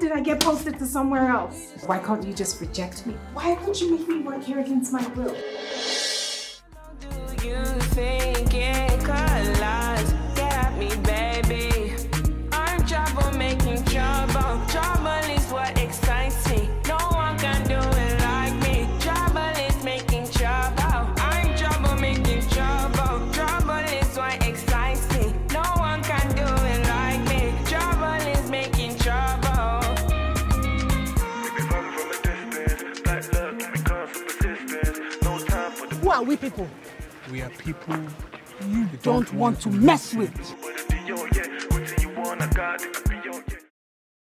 did I get posted to somewhere else? Why can't you just reject me? Why can't you make me work here against my will? Do you think it collides? Get at me, baby. I'm trouble making trouble. Trouble is what excites me. No one can do it like me. Trouble is making trouble. I'm trouble making trouble. Trouble is what excites me. No one can do it like me. Trouble is making trouble. Who are we people? We are people you don't want to mess with.